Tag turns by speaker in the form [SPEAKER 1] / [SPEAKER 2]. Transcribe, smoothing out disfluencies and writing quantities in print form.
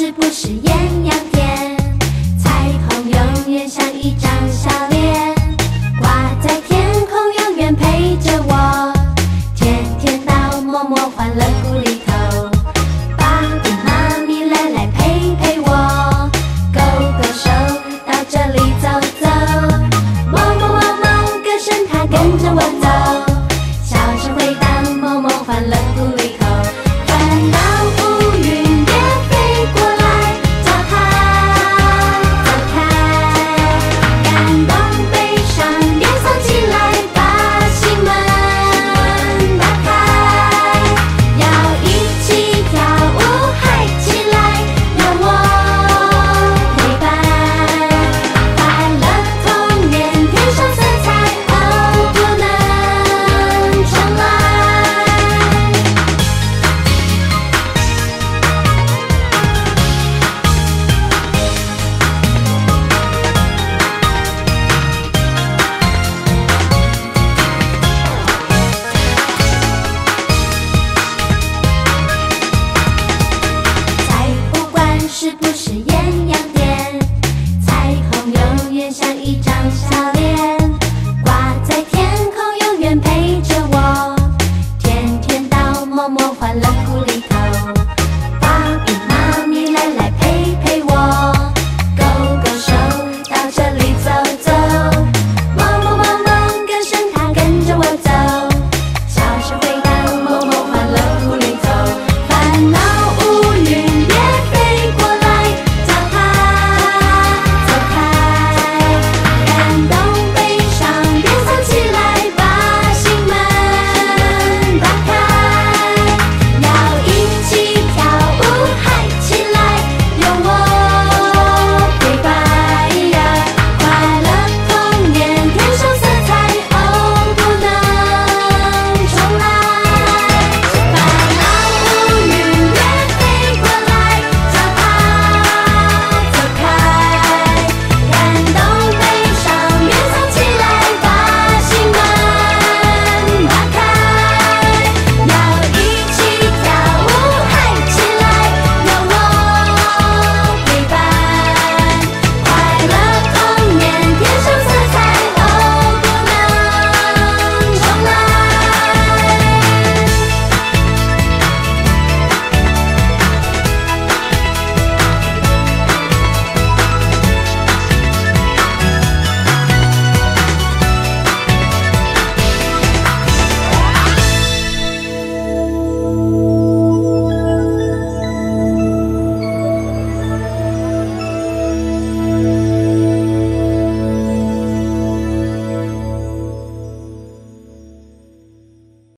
[SPEAKER 1] 是不是艳阳天？彩虹永远像一张笑脸，挂在天空，永远陪着我。天天到默默欢乐谷里头，爸比妈咪来陪陪我，勾勾手到这里走走，某某某某歌声它跟着我走，笑声回荡默默欢乐谷里头。烦恼乌云别飞过来，走开走开，感动悲伤别藏起来，把心门打开，要一起跳舞嗨起来，有我陪伴，快乐童年添上色彩，哦不能重来。才不管是不是艳